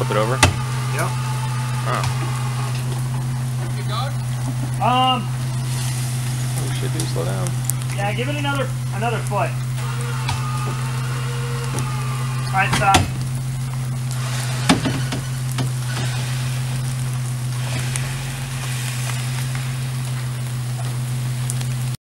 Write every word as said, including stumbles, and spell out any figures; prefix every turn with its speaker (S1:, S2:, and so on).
S1: flip it over?
S2: Yep.
S1: Oh.
S3: Um.
S1: Oh shit, dude, slow down.
S3: Yeah, give it another another foot. All right, stop.